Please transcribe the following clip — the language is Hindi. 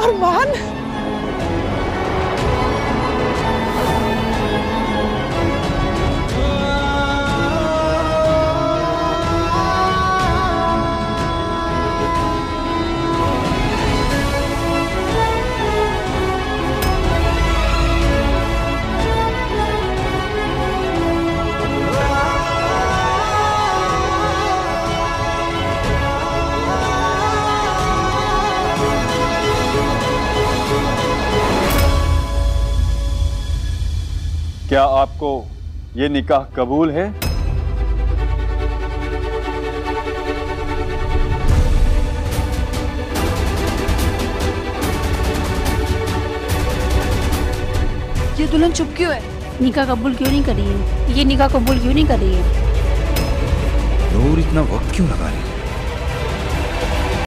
अरमान, क्या आपको ये निकाह कबूल है? ये दुल्हन चुप क्यों है? निकाह कबूल क्यों नहीं कर रही है? ये निकाह कबूल क्यों नहीं कर रही है? नूर इतना वक्त क्यों लगा रही है?